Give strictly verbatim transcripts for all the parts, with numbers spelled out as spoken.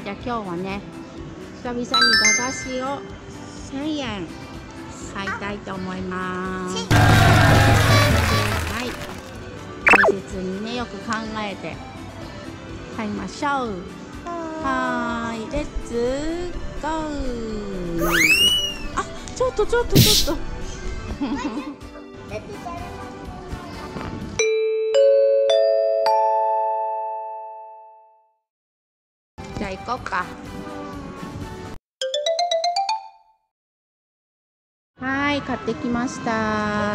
じゃあ今日はね、久々に駄菓子をせんえん買いたいと思います。はい、大切にね、よく考えて買いましょう。はーい、レッツゴー。あ、ちょっとちょっとちょっとじゃあ行こうか。はい、買ってきました。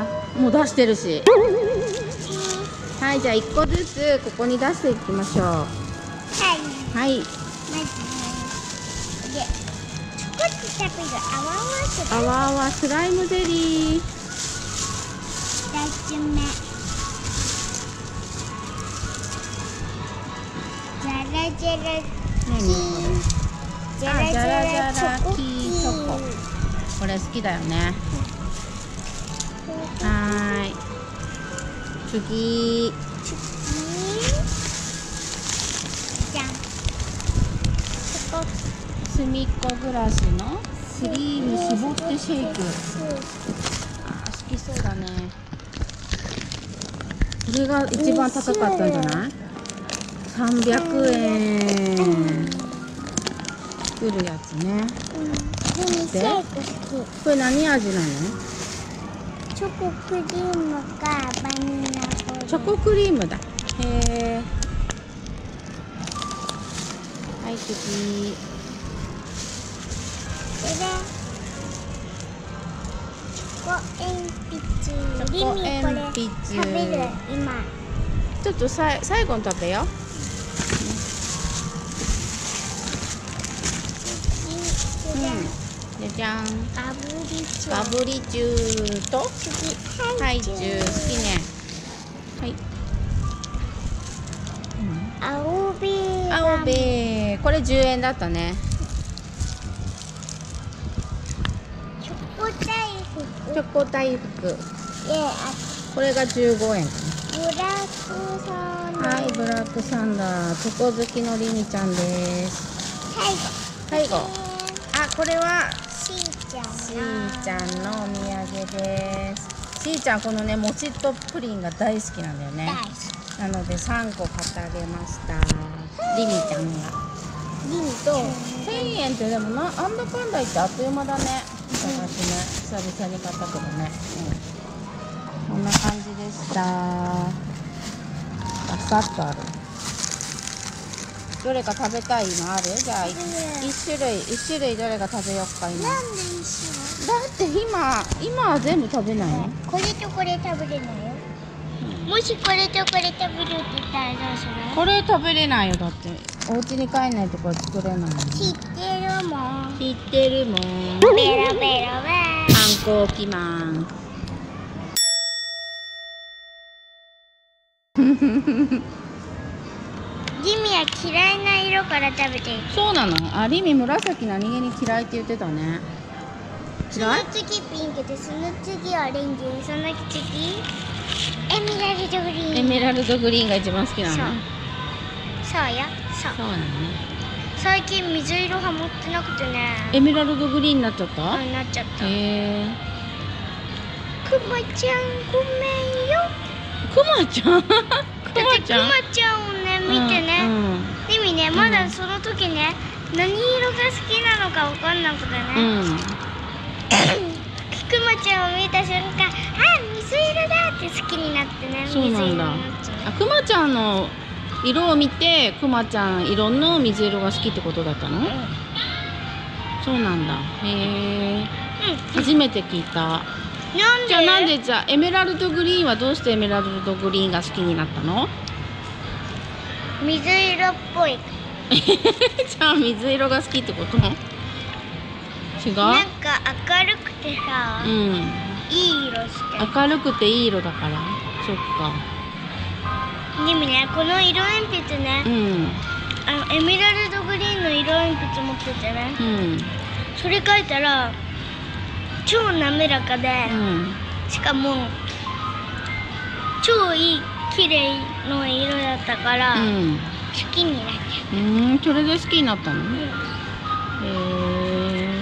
もう出してるし。はい、じゃあいっこずつここに出していきましょう。はい。はい。まずね、ちょこっと食べるあわあわスライムゼリー。ふたつめ。じゃらじゃら。何これ？じゃらじゃらチョコキーチョコ。これ好きだよね。はーい。次。じゃん。すみっこグラスのクリーム絞ってシェイク。あー、好きそうだね。これが一番高かったんじゃない？さんびゃくえん。作るやつね。で、これ何味なの？チョコクリームかバニラボール。チョコクリームだ。へえ。はい、次。これチョコ鉛筆。チョコ鉛筆。食べる今。ちょっとさ最後に食べよう。じゃじゃん。バブリチュー。バブリチューとハイチュー好きね。はい。青ベー。青ベー。これじゅうえんだったね。チョコ大福。チョコ大福。これがじゅうごえんかな。ブラックサンダー。はい、ブラックサンダー。チョコ好きのりみちゃんです。最後。最後。あ、これは。しーちゃん。しーちゃんのお土産です。しーちゃん、このね、もちっとプリンが大好きなんだよね。なので、さんこ買ってあげました。りみちゃんが。りみと、せんえんってでもな、あんだかんだ言ってあっという間だね。私ね、久々に買ったけどね。うん、こんな感じでした。バサッとある。どれか食べたいのある？じゃあ一種類一種類どれか食べようか今。なんで一種類？だって今今は全部食べないの？これとこれ食べれないよ。うん、もしこれとこれ食べるって言ったらどうする？これ食べれないよ。だってお家に帰んないとこは作れないもん。知ってるもん。知ってるもん。ベロベロベロ。反抗期マン。リミは嫌いな色から食べてる。そうなの？あ、リミ紫何気に嫌いって言ってたね。嫌い？その次ピンクで、その次オレンジ、その次エメラルドグリーン。エメラルドグリーンが一番好きなの？そう。そうよ。そう。そうなのね。最近水色は持ってなくてね。エメラルドグリーンになっちゃった？うん、なっちゃった。へえ。くまちゃんごめんよ。くまちゃん？くまちゃん？くまちゃんをね見てね。リミね、まだその時ね、何色が好きなのか分かんなくてね。くまちゃんを見た瞬間、あ、水色だって好きになってね。そうなんだ。あ、くまちゃんの色を見て、くまちゃん色の水色が好きってことだったの？うん、そうなんだ。へえ。うん、初めて聞いた。なんで？じゃあなんでじゃあエメラルドグリーンはどうしてエメラルドグリーンが好きになったの？水色っぽい。じゃあ水色が好きってこと？違う？なんか明るくてさ、うん、いい色してる。明るくていい色だから。そっか。でもね、この色鉛筆ね、うん、あのエメラルドグリーンの色鉛筆持っててね、うん、それ書いたら超滑らかで、うん、しかも超いい綺麗の色だったから、うん、好きになっちゃうーん、それで好きになったの？へえ。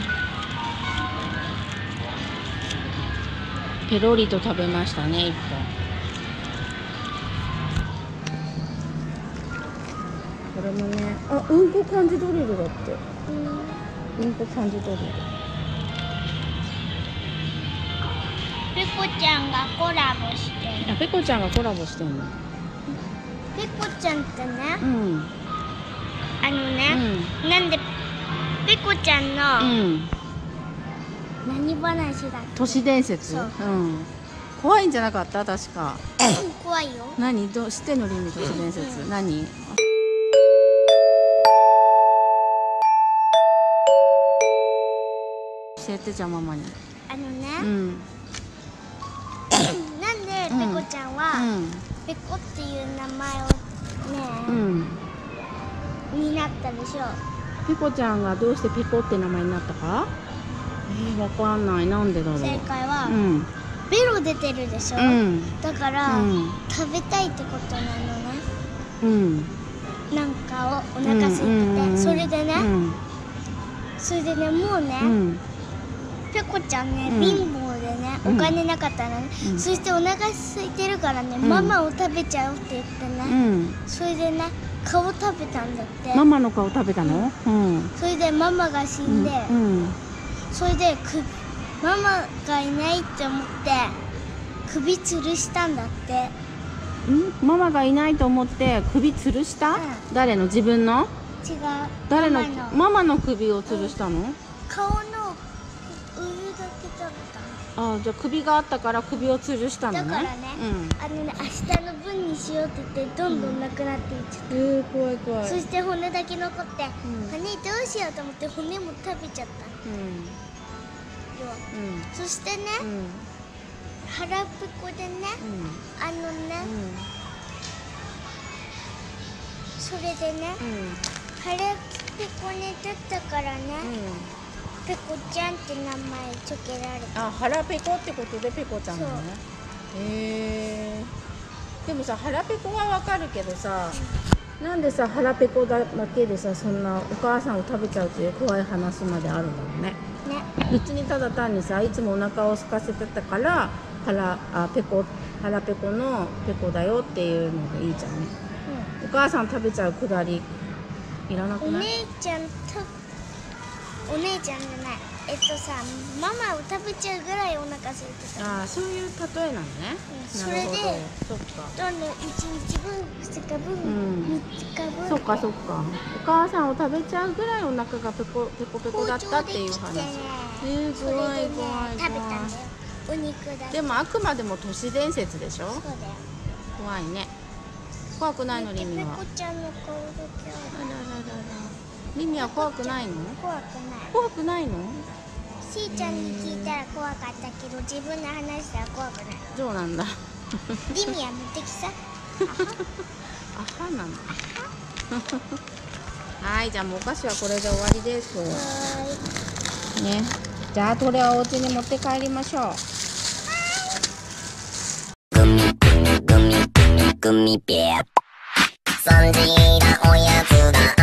ペロリと食べましたね、一本。これもね、あ、うんこ漢字ドリルだって。うん、うんこ漢字ドリル。 ペコちゃんがコラボしてる。 あ、ペコちゃんがコラボしてんの。 ペコちゃんってね、 うん。 あのね、うん、なんでペコちゃんの、うん、何話だっけ？ 都市伝説。うん。怖いんじゃなかった？確か。 怖いよ。 何？どう知ってんの？リンリ都市伝説。うん、何？教えて、じゃあママに。 あのね、 うん、 なんでペコちゃんは、うん、ペコっていう名前をね、うん、になったでしょ。 ペコちゃんがどうしてペコって名前になったか？えー、わかんない。なんでだろう。 正解は、うん、ベロ出てるでしょ、うん、だから、うん、食べたいってことなのね。うん、なんかをお腹空いてて、うん、それでね、うん、それでね、もうね、うん、ペコちゃんね、うん、貧乏でね、お金なかったらね、うん、そしてお腹空いてるからね、うん、ママを食べちゃうって言ってね、うん、それでね、顔食べたんだって。 ママの顔食べたの？うん、 それでママが死んで、うんうん、それでくママがいないって思って首吊るしたんだって。 ん？ママがいないと思って首吊るした？うん、誰の？自分の？ 違う。 誰の？ママの、ママの首を吊るしたの？うん、 顔の上だけだった。 ああ、じゃあ首があったから首を吊るしたのね。 だからね、うん、あのね、明日の分にしようって言ってどんどんなくなっていっちゃった。うん、えー、怖い怖い。そして骨だけ残って、うん、骨どうしようと思って骨も食べちゃった。うん、うん、そしてね、うん、腹ペコでね、うん、あのね、うん、それでね、うん、腹ペコにだったからね、うん、ペコちゃんって名前つけられた。 あ、腹ペコってことでペコちゃんなのね。へえ。でもさ、腹ペコはわかるけどさ、うん、なんでさ腹ペコだけでさ、そんなお母さんを食べちゃうっていう怖い話まであるんだろうね。ね。別にただ単にさ、いつもお腹を空かせてたから腹あペコ腹ペコのペコだよっていうのがいいじゃんね。うん、お母さん食べちゃうくだりいらなくない？ お姉ちゃんとお姉ちゃんじゃない。えっとさ、ママを食べちゃうぐらいお腹空いてた。 ああ、そういう例えなのね。 うん、それで、そっか。どんどんいちにちぶん、ふつかぶん、みっつかぶん。 そっかそっか。お母さんを食べちゃうぐらいお腹がペコペコペコだったっていう話。えー、怖い怖い怖い。 食べたんだよ。お肉だけ。 でもあくまでも都市伝説でしょ。 そうだよ。 怖いね。怖くないのリミは。 ペコちゃんの顔だけある。 あらららら。リミは怖くないの？ 怖くない。 怖くないの？ しーちゃんに聞いたら怖かったけど、自分で話したら怖くない。 そうなんだ。 リミは無敵さ。 あはなの。はい、じゃあもうお菓子はこれで終わりです。はい。ね。じゃあこれはお家に持って帰りましょう。グミグミグミグミペア。サンジーなおやつだ。